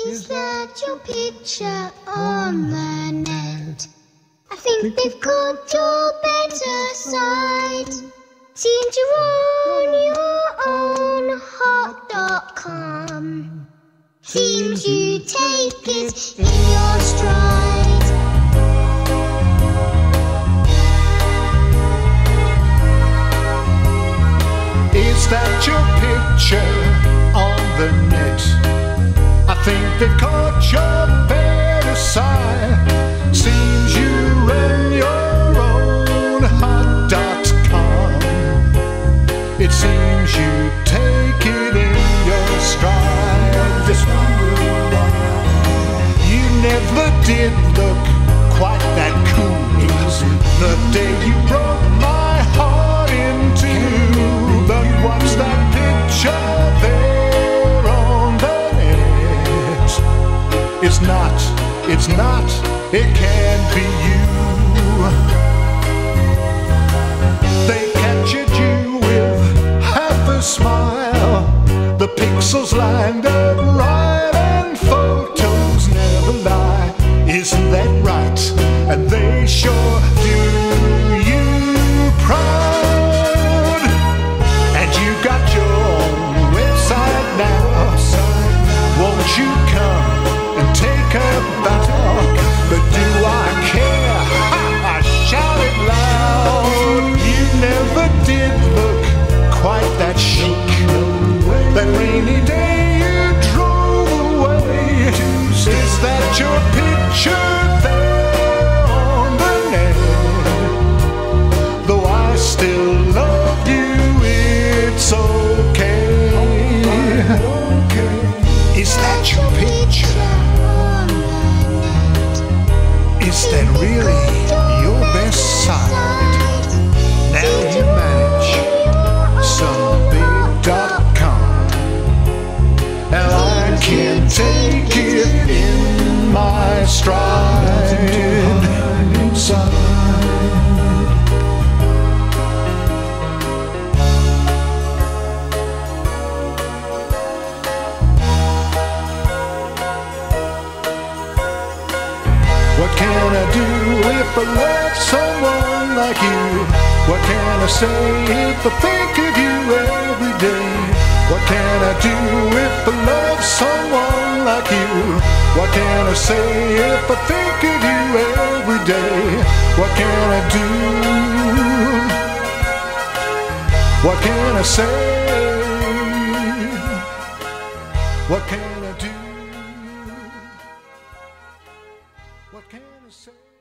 Is that your picture on the net? I think they've caught your better side. Seems you're on your own hot.com. Seems you take it in your stride. Is that your picture on the net? I think they've caught your better side. Seems you run your own hot.com. It seems you take it in your stride. This you never did look quite that cool. The day you broke my heart in two. But what's that picture there on the net? It's not, it can't be you. They captured you with half a smile. The pixels lined up right and photos never lie. Isn't that right? And they sure do you proud. And you got your own website now. Won't you come and take a bow? But do I care? Ha! I shout it loud. You never did look quite that chic. That rainy day you drove away. Is that your picture there on the net? Though I still love you, it's okay. Is that your picture? Is that really your best side? Now you manage some big.com, and I can't take it in my stride. What can I do if I love someone like you? What can I say if I think of you every day? What can I do if I love someone like you? What can I say if I think of you every day? What can I do? What can I say? What can I do? What can I say?